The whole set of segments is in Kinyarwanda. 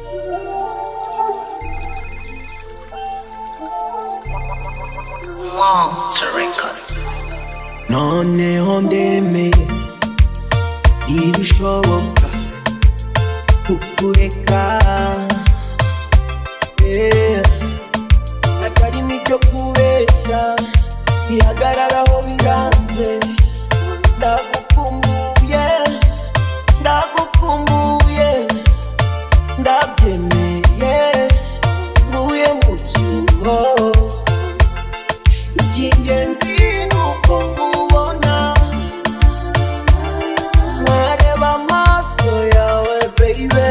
Monster Record. Noneho ndemeye ibishoboka kukureka, atarimo ibyo kubeshya bihagararaho biranze. Ndagukumbuye, ndagukumbuye, ndabyemeye, nguye mu cyuho. Icy'ingenzi nuko nkubona, nkareba amaso yawe baby,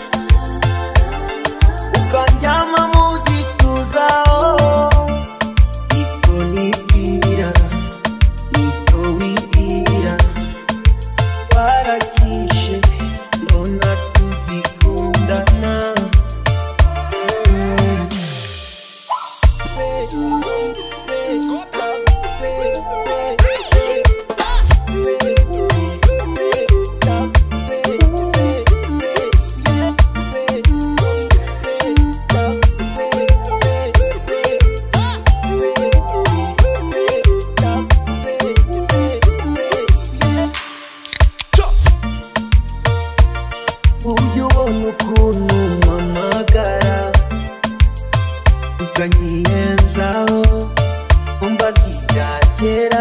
ukanjyama mu gituza. Ipfa nibwira, ipfa wibwira, twarakishe mbona tugikundana. Ujya ubona ukuntu mpamagara ukanyiyenzaho, umbaza ibya kera